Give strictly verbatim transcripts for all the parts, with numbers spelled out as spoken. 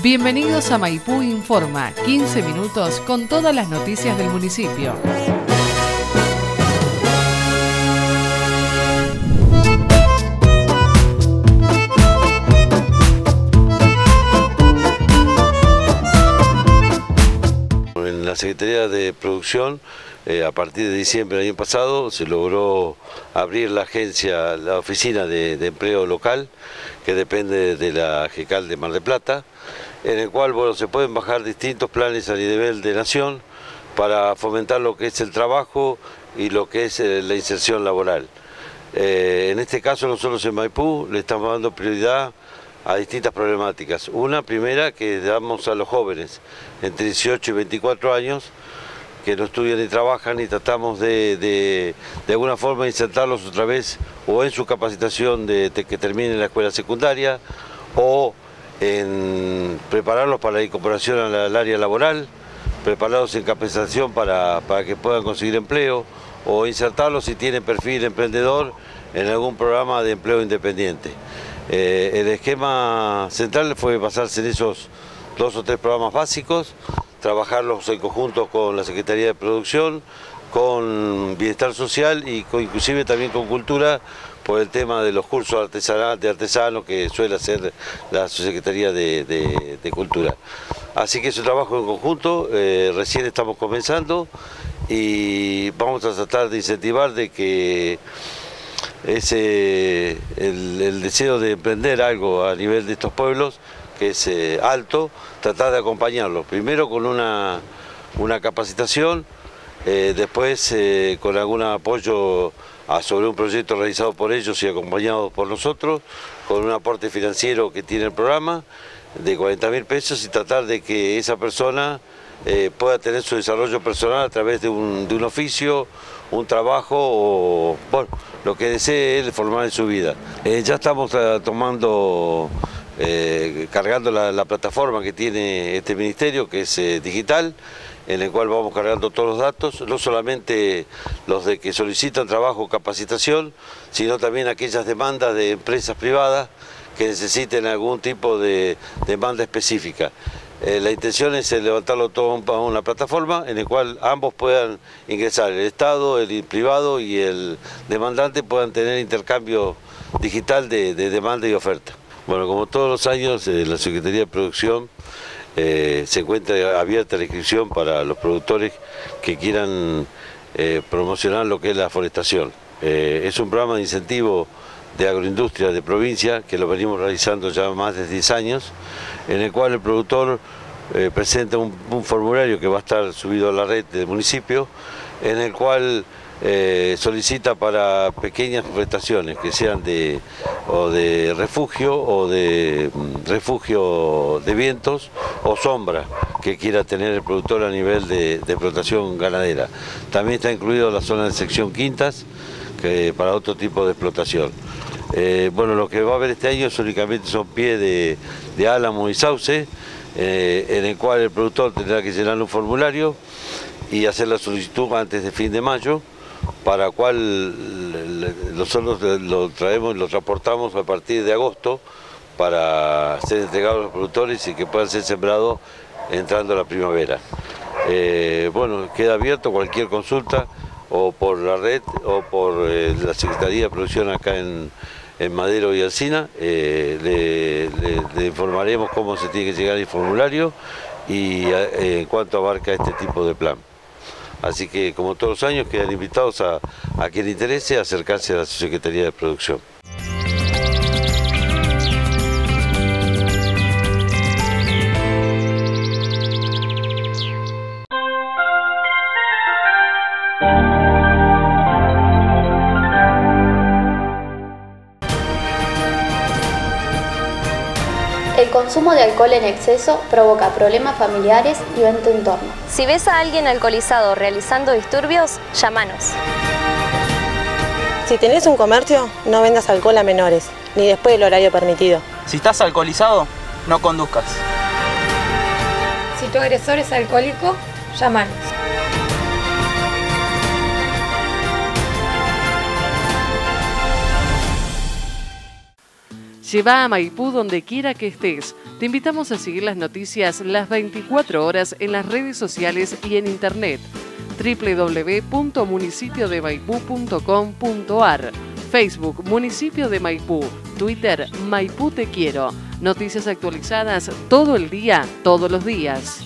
Bienvenidos a Maipú Informa, quince minutos con todas las noticias del municipio. En la Secretaría de Producción, eh, a partir de diciembre del año pasado, se logró abrir la agencia, la oficina de, de empleo local, que depende de la GECAL de Mar del Plata, en el cual bueno, se pueden bajar distintos planes a nivel de nación para fomentar lo que es el trabajo y lo que es eh, la inserción laboral. Eh, en este caso nosotros en Maipú le estamos dando prioridad a distintas problemáticas. Una primera que damos a los jóvenes entre dieciocho y veinticuatro años que no estudian ni trabajan y tratamos de, de, de alguna forma insertarlos otra vez o en su capacitación de, de que terminen la escuela secundaria o en prepararlos para la incorporación al, al área laboral, prepararlos en capacitación para, para que puedan conseguir empleo o insertarlos si tienen perfil emprendedor en algún programa de empleo independiente. Eh, el esquema central fue basarse en esos dos o tres programas básicos, trabajarlos en conjunto con la Secretaría de Producción, con Bienestar Social y con, inclusive también con Cultura, por el tema de los cursos artesanales, de artesanos que suele hacer la Secretaría de, de, de Cultura. Así que es un trabajo en conjunto, eh, recién estamos comenzando y vamos a tratar de incentivar de que ese, el, el deseo de emprender algo a nivel de estos pueblos, que es eh, alto, tratar de acompañarlos, primero con una, una capacitación, eh, después eh, con algún apoyo a, sobre un proyecto realizado por ellos y acompañados por nosotros, con un aporte financiero que tiene el programa de cuarenta mil pesos y tratar de que esa persona eh, pueda tener su desarrollo personal a través de un, de un oficio, un trabajo o bueno, lo que desee él formar en su vida. Eh, ya estamos uh, tomando, eh, cargando la, la plataforma que tiene este ministerio, que es eh, digital, en el cual vamos cargando todos los datos, no solamente los de que solicitan trabajo o capacitación, sino también aquellas demandas de empresas privadas que necesiten algún tipo de demanda específica. Eh, la intención es levantarlo todo a una plataforma en la cual ambos puedan ingresar, el Estado, el privado y el demandante puedan tener intercambio digital de, de demanda y oferta. Bueno, como todos los años, eh, la Secretaría de Producción eh, se encuentra abierta la inscripción para los productores que quieran eh, promocionar lo que es la forestación. Eh, es un programa de incentivo de agroindustria de provincia que lo venimos realizando ya más de diez años, en el cual el productor eh, presenta un, un formulario que va a estar subido a la red del municipio, en el cual eh, solicita para pequeñas forestaciones que sean de, o de refugio o de refugio de vientos o sombra que quiera tener el productor a nivel de, de explotación ganadera. También está incluido la zona de sección quintas que, para otro tipo de explotación. Eh, bueno, lo que va a haber este año únicamente son pies de, de álamo y sauce, eh, en el cual el productor tendrá que llenar un formulario y hacer la solicitud antes de fin de mayo, para cual nosotros lo traemos y lo transportamos a partir de agosto para ser entregados a los productores y que puedan ser sembrados entrando a la primavera. Eh, bueno, queda abierto cualquier consulta o por la red o por eh, la Secretaría de Producción acá en, en Madero y Alsina, eh, le, le, le informaremos cómo se tiene que llegar el formulario y eh, en cuánto abarca este tipo de plan. Así que como todos los años quedan invitados a, a quien le interese a acercarse a la Secretaría de Producción. El consumo de alcohol en exceso provoca problemas familiares y en tu entorno. Si ves a alguien alcoholizado realizando disturbios, llámanos. Si tenés un comercio, no vendas alcohol a menores, ni después del horario permitido. Si estás alcoholizado, no conduzcas. Si tu agresor es alcohólico, llámanos. Si Lleva a Maipú donde quiera que estés. Te invitamos a seguir las noticias las veinticuatro horas en las redes sociales y en internet. doble u doble u doble u punto municipio de maipú punto com punto ar, Facebook Municipio de Maipú, Twitter Maipú Te Quiero. Noticias actualizadas todo el día, todos los días.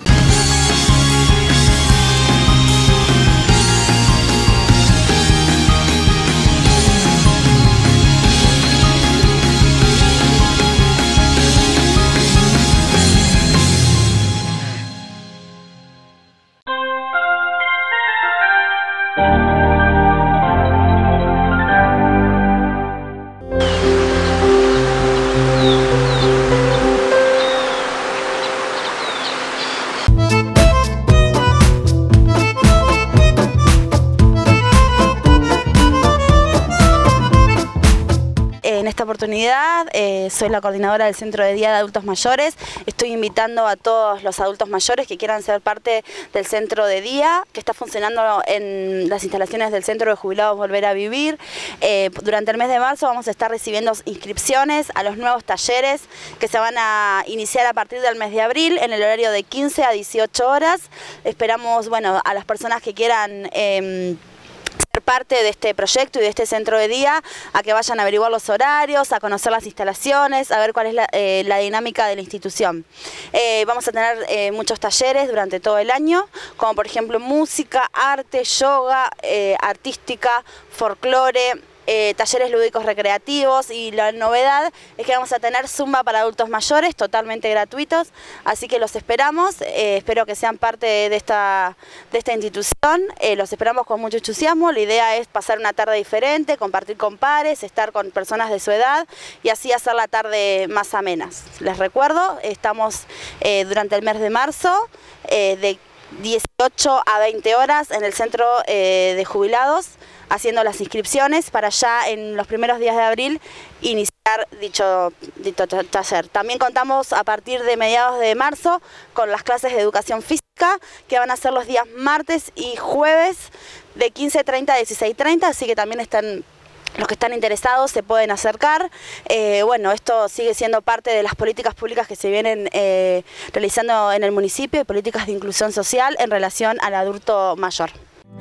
En esta oportunidad eh, soy la coordinadora del Centro de Día de Adultos Mayores. Estoy invitando a todos los adultos mayores que quieran ser parte del Centro de Día, que está funcionando en las instalaciones del Centro de Jubilados Volver a Vivir. Eh, durante el mes de marzo vamos a estar recibiendo inscripciones a los nuevos talleres que se van a iniciar a partir del mes de abril en el horario de quince a dieciocho horas. Esperamos, bueno, a las personas que quieran Eh, ser parte de este proyecto y de este centro de día, a que vayan a averiguar los horarios, a conocer las instalaciones, a ver cuál es la, eh, la dinámica de la institución. Eh, vamos a tener eh, muchos talleres durante todo el año, como por ejemplo música, arte, yoga, eh, artística, folclore, Eh, talleres lúdicos recreativos, y la novedad es que vamos a tener zumba para adultos mayores totalmente gratuitos, así que los esperamos, eh, espero que sean parte de esta, de esta institución, eh, los esperamos con mucho entusiasmo. La idea es pasar una tarde diferente, compartir con pares, estar con personas de su edad y así hacer la tarde más amenas. Les recuerdo, estamos eh, durante el mes de marzo eh, de dieciocho a veinte horas en el Centro eh, de Jubilados, haciendo las inscripciones para ya en los primeros días de abril iniciar dicho, dicho taller. También contamos a partir de mediados de marzo con las clases de educación física, que van a ser los días martes y jueves de quince treinta a dieciséis treinta, así que también están... Los que están interesados se pueden acercar. Eh, bueno, esto sigue siendo parte de las políticas públicas que se vienen eh, realizando en el municipio, y políticas de inclusión social en relación al adulto mayor.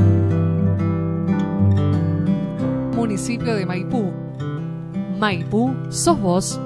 Municipio de Maipú. Maipú, sos vos.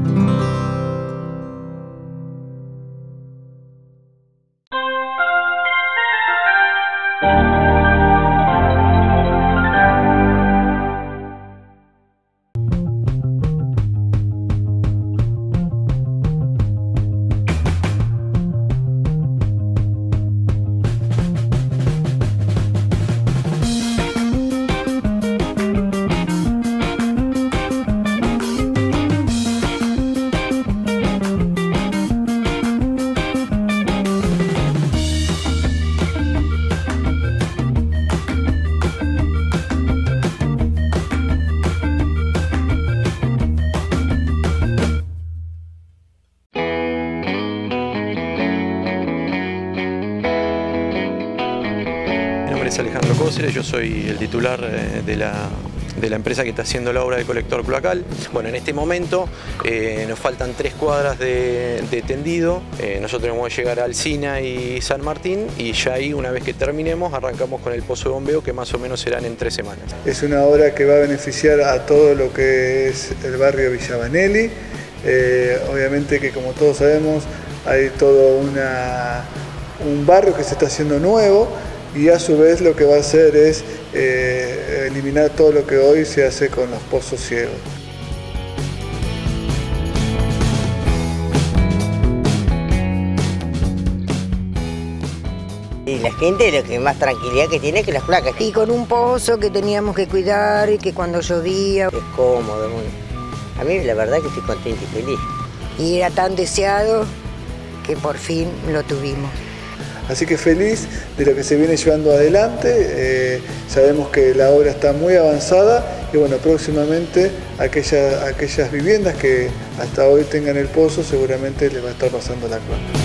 Alejandro Cóceres, yo soy el titular de la, de la empresa que está haciendo la obra del colector cloacal. Bueno, en este momento eh, nos faltan tres cuadras de, de tendido. Eh, nosotros tenemos que llegar a Alsina y San Martín, y ya ahí, una vez que terminemos, arrancamos con el pozo de bombeo, que más o menos serán en tres semanas. Es una obra que va a beneficiar a todo lo que es el barrio Villa Vanelli. Eh, obviamente que, como todos sabemos, hay todo una, un barrio que se está haciendo nuevo, y a su vez lo que va a hacer es eh, eliminar todo lo que hoy se hace con los pozos ciegos. Y la gente lo que más tranquilidad que tiene es que las placas. Y con un pozo que teníamos que cuidar, y que cuando llovía... Es cómodo. A mí la verdad que estoy contento y feliz. Y era tan deseado que por fin lo tuvimos. Así que feliz de lo que se viene llevando adelante. Eh, sabemos que la obra está muy avanzada, y bueno, próximamente aquellas, aquellas viviendas que hasta hoy tengan el pozo seguramente les va a estar pasando la cloaca.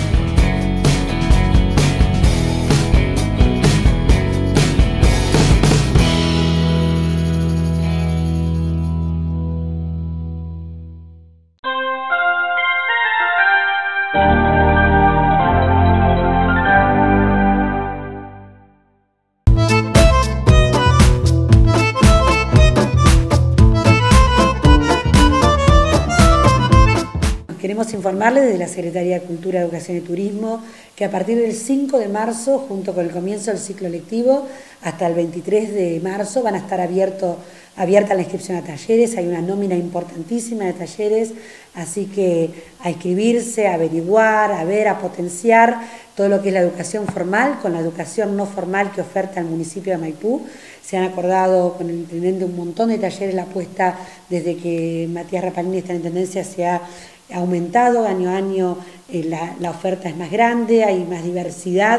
Queremos informarles desde la Secretaría de Cultura, Educación y Turismo que a partir del cinco de marzo, junto con el comienzo del ciclo lectivo, hasta el veintitrés de marzo van a estar abierto, abierta la inscripción a talleres. Hay una nómina importantísima de talleres, así que a inscribirse, a averiguar, a ver, a potenciar todo lo que es la educación formal con la educación no formal que oferta el municipio de Maipú. Se han acordado con el intendente un montón de talleres, la apuesta desde que Matías Rapalini está en intendencia se ha aumentado año a año, eh, la, la oferta es más grande, hay más diversidad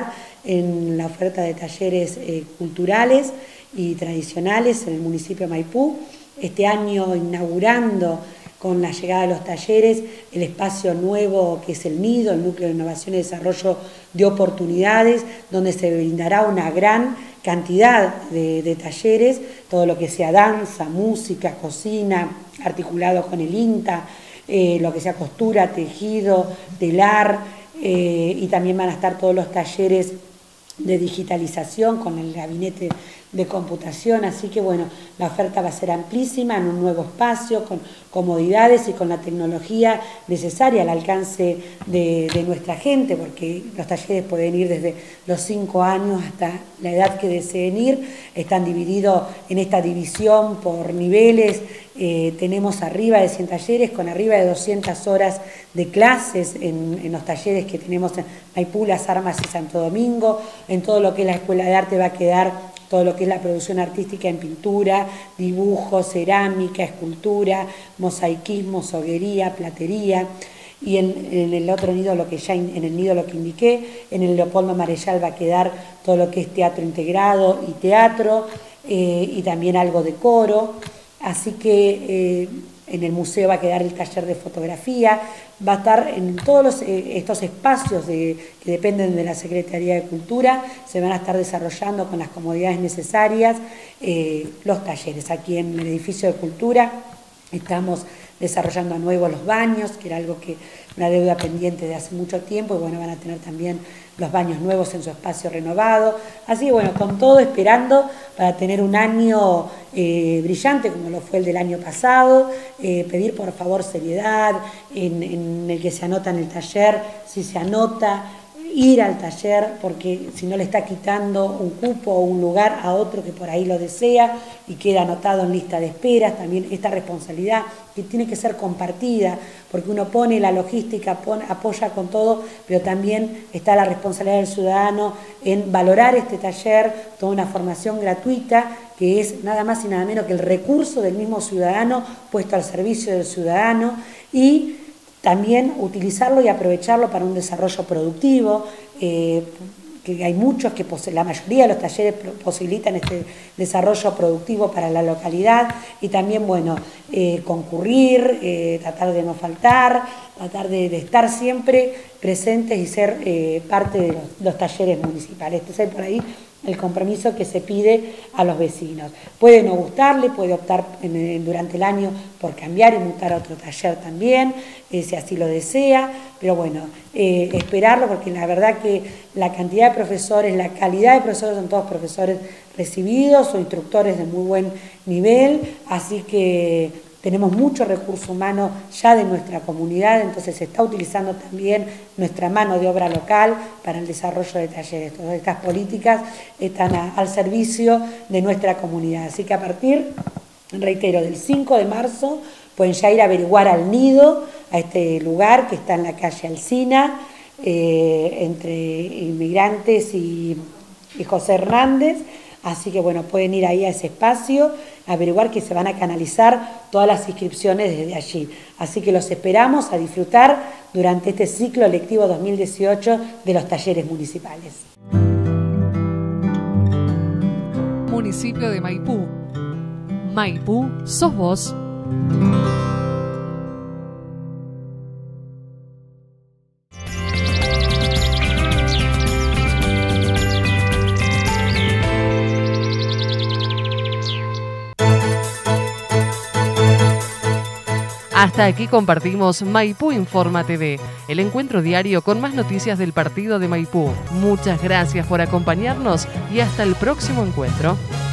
en la oferta de talleres eh, culturales y tradicionales en el municipio de Maipú. Este año inaugurando con la llegada de los talleres el espacio nuevo que es el Nido, el Núcleo de Innovación y Desarrollo de Oportunidades, donde se brindará una gran cantidad de, de talleres, todo lo que sea danza, música, cocina, articulado con el INTA, Eh, lo que sea costura, tejido, telar, eh, y también van a estar todos los talleres de digitalización con el gabinete de computación, así que bueno, la oferta va a ser amplísima en un nuevo espacio, con comodidades y con la tecnología necesaria al alcance de, de nuestra gente, porque los talleres pueden ir desde los cinco años hasta la edad que deseen ir, están divididos en esta división por niveles. Eh, tenemos arriba de cien talleres con arriba de doscientas horas de clases en, en los talleres que tenemos en Maipú, Las Armas y Santo Domingo. En todo lo que es la Escuela de Arte va a quedar todo lo que es la producción artística en pintura, dibujo, cerámica, escultura, mosaicismo, soguería, platería. Y en, en el otro nido, lo que ya en el nido lo que indiqué, en el Leopoldo Marechal va a quedar todo lo que es teatro integrado y teatro, eh, y también algo de coro. Así que eh, en el museo va a quedar el taller de fotografía, va a estar en todos los, eh, estos espacios de, que dependen de la Secretaría de Cultura, se van a estar desarrollando con las comodidades necesarias eh, los talleres. Aquí en el edificio de Cultura estamos desarrollando a nuevo los baños, que era algo que una deuda pendiente de hace mucho tiempo, y bueno, van a tener también los baños nuevos en su espacio renovado. Así que bueno, con todo esperando para tener un año eh, brillante como lo fue el del año pasado, eh, pedir por favor seriedad en, en el que se anota en el taller, si se anota, ir al taller, porque si no le está quitando un cupo o un lugar a otro que por ahí lo desea y queda anotado en lista de esperas. También esta responsabilidad que tiene que ser compartida, porque uno pone la logística, pone, apoya con todo, pero también está la responsabilidad del ciudadano en valorar este taller, toda una formación gratuita, que es nada más y nada menos que el recurso del mismo ciudadano puesto al servicio del ciudadano, y también utilizarlo y aprovecharlo para un desarrollo productivo, eh, que hay muchos que, la mayoría de los talleres posibilitan este desarrollo productivo para la localidad, y también, bueno, eh, concurrir, eh, tratar de no faltar, tratar de, de estar siempre presentes y ser eh, parte de los, los talleres municipales. Este es por ahí el compromiso que se pide a los vecinos. Puede no gustarle, puede optar en, en, durante el año por cambiar y mutar a otro taller también, eh, si así lo desea, pero bueno, eh, esperarlo, porque la verdad que la cantidad de profesores, la calidad de profesores, son todos profesores recibidos o instructores de muy buen nivel, así que tenemos mucho recurso humano ya de nuestra comunidad, entonces se está utilizando también nuestra mano de obra local para el desarrollo de talleres. Todas estas políticas están a, al servicio de nuestra comunidad. Así que a partir, reitero, del cinco de marzo pueden ya ir a averiguar al Nido, a este lugar que está en la calle Alsina, eh, entre Inmigrantes y, y José Hernández. Así que bueno, pueden ir ahí a ese espacio, averiguar que se van a canalizar todas las inscripciones desde allí. Así que los esperamos a disfrutar durante este ciclo lectivo dos mil dieciocho de los talleres municipales. Municipio de Maipú. Maipú, sos vos. Hasta aquí compartimos Maipú Informa T V, el encuentro diario con más noticias del partido de Maipú. Muchas gracias por acompañarnos y hasta el próximo encuentro.